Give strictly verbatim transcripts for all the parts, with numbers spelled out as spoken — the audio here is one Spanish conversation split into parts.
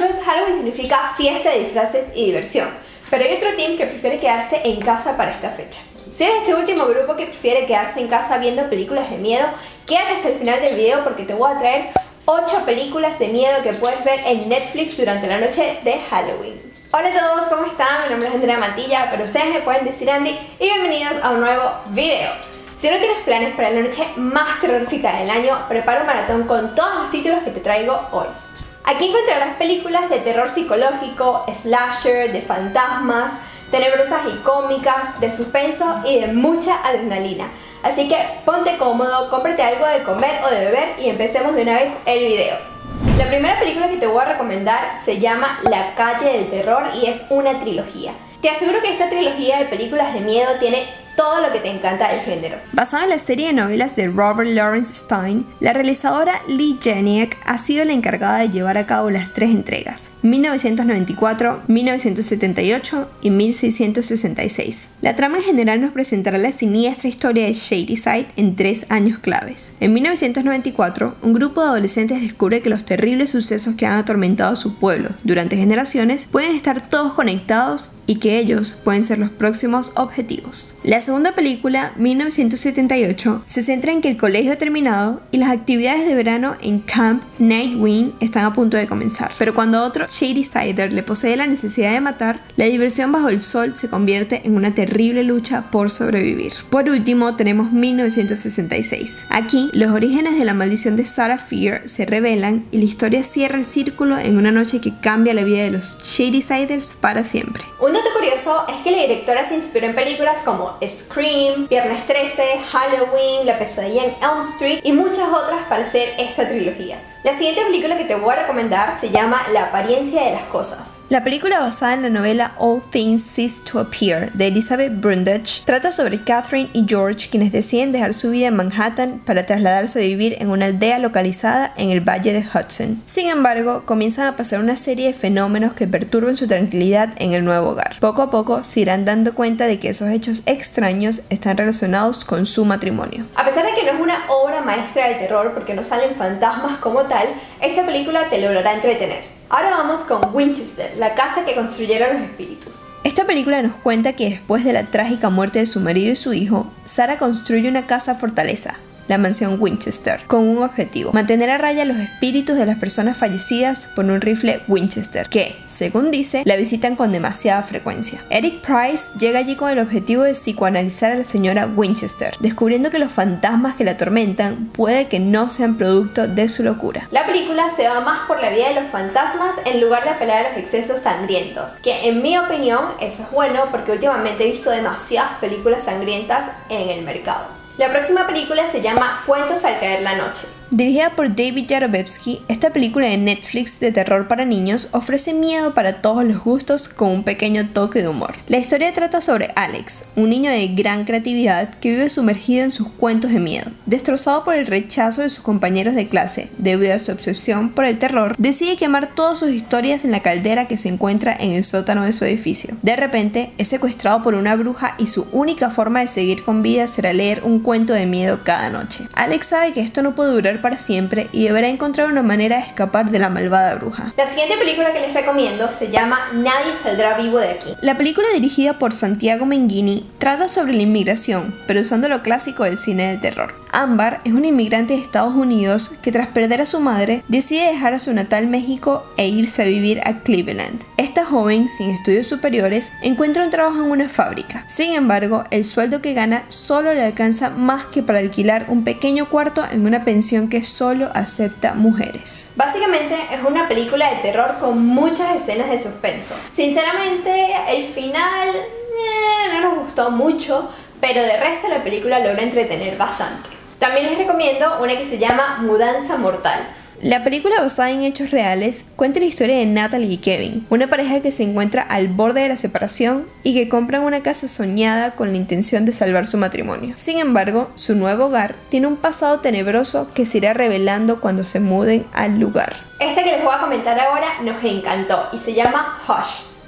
muchos, Halloween significa fiesta de disfraces y diversión, pero hay otro team que prefiere quedarse en casa para esta fecha. Si eres este último grupo que prefiere quedarse en casa viendo películas de miedo, quédate hasta el final del video porque te voy a traer ocho películas de miedo que puedes ver en Netflix durante la noche de Halloween. Hola a todos, ¿cómo están? Mi nombre es Andrea Mantilla, pero ustedes me pueden decir Andy, y bienvenidos a un nuevo video. Si no tienes planes para la noche más terrorífica del año, prepara un maratón con todos los títulos que te traigo hoy. Aquí encontrarás películas de terror psicológico, slasher, de fantasmas, tenebrosas y cómicas, de suspenso y de mucha adrenalina. Así que ponte cómodo, cómprate algo de comer o de beber y empecemos de una vez el video. La primera película que te voy a recomendar se llama La Calle del Terror y es una trilogía. Te aseguro que esta trilogía de películas de miedo tiene todo lo que te encanta del género. Basada en la serie de novelas de Robert Lawrence Stein, la realizadora Leigh Janiak ha sido la encargada de llevar a cabo las tres entregas, mil novecientos noventa y cuatro, mil novecientos setenta y ocho y mil seiscientos sesenta y seis. La trama en general nos presentará la siniestra historia de Shadyside en tres años claves. En mil novecientos noventa y cuatro, un grupo de adolescentes descubre que los terribles sucesos que han atormentado a su pueblo durante generaciones pueden estar todos conectados y que ellos pueden ser los próximos objetivos. La segunda película, mil novecientos setenta y ocho, se centra en que el colegio ha terminado y las actividades de verano en Camp Nightwing están a punto de comenzar. Pero cuando otro Shadysider le posee la necesidad de matar, la diversión bajo el sol se convierte en una terrible lucha por sobrevivir. Por último, tenemos mil novecientos sesenta y seis. Aquí, los orígenes de la maldición de Sarah Fier se revelan y la historia cierra el círculo en una noche que cambia la vida de los Shadysiders para siempre. Un dato curioso es que la directora se inspiró en películas como Scream, Viernes trece, Halloween, La pesadilla en Elm Street y muchas otras para hacer esta trilogía. La siguiente película que te voy a recomendar se llama La apariencia de las cosas. La película, basada en la novela All Things Cease to Appear de Elizabeth Brundage, trata sobre Catherine y George, quienes deciden dejar su vida en Manhattan para trasladarse a vivir en una aldea localizada en el Valle de Hudson. Sin embargo, comienzan a pasar una serie de fenómenos que perturban su tranquilidad en el nuevo hogar. Poco a poco se irán dando cuenta de que esos hechos extraños están relacionados con su matrimonio. A pesar de que no es una obra maestra del terror porque no salen fantasmas como tal, esta película te logrará entretener. Ahora vamos con Winchester, la casa que construyeron los espíritus. Esta película nos cuenta que después de la trágica muerte de su marido y su hijo, Sarah construye una casa fortaleza, la mansión Winchester, con un objetivo: mantener a raya los espíritus de las personas fallecidas por un rifle Winchester, que, según dice, la visitan con demasiada frecuencia. Eric Price llega allí con el objetivo de psicoanalizar a la señora Winchester, descubriendo que los fantasmas que la atormentan puede que no sean producto de su locura. La película se va más por la vida de los fantasmas en lugar de apelar a los excesos sangrientos, que en mi opinión eso es bueno porque últimamente he visto demasiadas películas sangrientas en el mercado. La próxima película se llama Cuentos al caer la noche. Dirigida por David Yarovetsky, esta película de Netflix de terror para niños ofrece miedo para todos los gustos con un pequeño toque de humor. La historia trata sobre Alex, un niño de gran creatividad que vive sumergido en sus cuentos de miedo. Destrozado por el rechazo de sus compañeros de clase debido a su obsesión por el terror, decide quemar todas sus historias en la caldera que se encuentra en el sótano de su edificio. De repente, es secuestrado por una bruja y su única forma de seguir con vida será leer un cuento de miedo cada noche. Alex sabe que esto no puede durar para siempre y deberá encontrar una manera de escapar de la malvada bruja. La siguiente película que les recomiendo se llama Nadie saldrá vivo de aquí. La película, dirigida por Santiago Mengini, trata sobre la inmigración, pero usando lo clásico del cine del terror. Ámbar es una inmigrante de Estados Unidos que, tras perder a su madre, decide dejar a su natal México e irse a vivir a Cleveland. Esta joven, sin estudios superiores, encuentra un trabajo en una fábrica. Sin embargo, el sueldo que gana solo le alcanza más que para alquilar un pequeño cuarto en una pensión que solo acepta mujeres. Básicamente es una película de terror con muchas escenas de suspenso. Sinceramente, el final eh, no nos gustó mucho, pero de resto la película logra entretener bastante. También les recomiendo una que se llama Mudanza Mortal. La película, basada en hechos reales, cuenta la historia de Natalie y Kevin, una pareja que se encuentra al borde de la separación y que compran una casa soñada con la intención de salvar su matrimonio. Sin embargo, su nuevo hogar tiene un pasado tenebroso que se irá revelando cuando se muden al lugar. Esta que les voy a comentar ahora nos encantó y se llama Hush.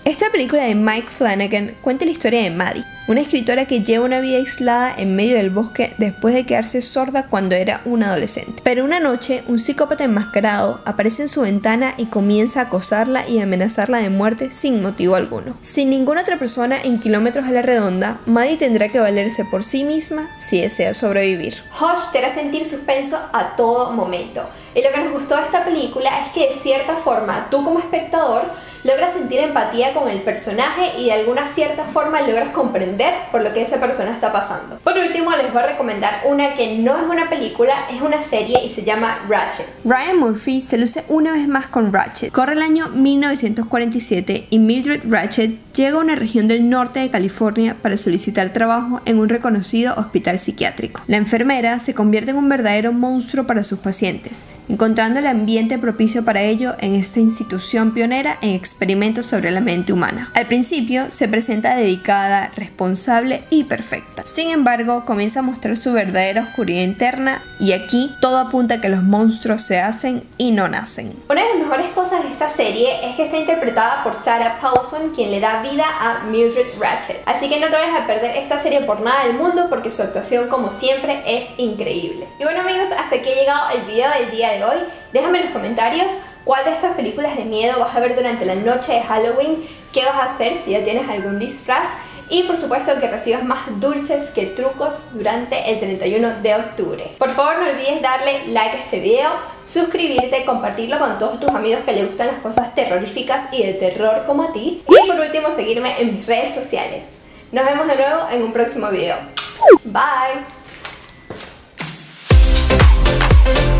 Esta película de Mike Flanagan cuenta la historia de Maddie, una escritora que lleva una vida aislada en medio del bosque después de quedarse sorda cuando era una adolescente. Pero una noche, un psicópata enmascarado aparece en su ventana y comienza a acosarla y amenazarla de muerte sin motivo alguno. Sin ninguna otra persona en kilómetros a la redonda, Maddie tendrá que valerse por sí misma si desea sobrevivir. Hush te hará sentir suspenso a todo momento. Y lo que nos gustó de esta película es que de cierta forma tú como espectador logras sentir empatía con el personaje y de alguna cierta forma logras comprender por lo que esa persona está pasando. Por último les voy a recomendar una que no es una película, es una serie y se llama Ratched. Ryan Murphy se luce una vez más con Ratched. Corre el año mil novecientos cuarenta y siete y Mildred Ratched llega a una región del norte de California para solicitar trabajo en un reconocido hospital psiquiátrico. La enfermera se convierte en un verdadero monstruo para sus pacientes, encontrando el ambiente propicio para ello en esta institución pionera en experimentos sobre la mente humana. Al principio se presenta dedicada, responsable y perfecta. Sin embargo, comienza a mostrar su verdadera oscuridad interna y aquí todo apunta a que los monstruos se hacen y no nacen. Una de las mejores cosas de esta serie es que está interpretada por Sarah Paulson, quien le da vida a Mildred Ratched. Así que no te vayas a perder esta serie por nada del mundo porque su actuación, como siempre, es increíble. Y bueno amigos, hasta aquí ha llegado el video del día de hoy. Déjame en los comentarios cuál de estas películas de miedo vas a ver durante la noche de Halloween, qué vas a hacer si ya tienes algún disfraz y por supuesto que recibas más dulces que trucos durante el treinta y uno de octubre. Por favor no olvides darle like a este video, suscribirte, compartirlo con todos tus amigos que les gustan las cosas terroríficas y de terror como a ti y por último seguirme en mis redes sociales. Nos vemos de nuevo en un próximo video. Bye.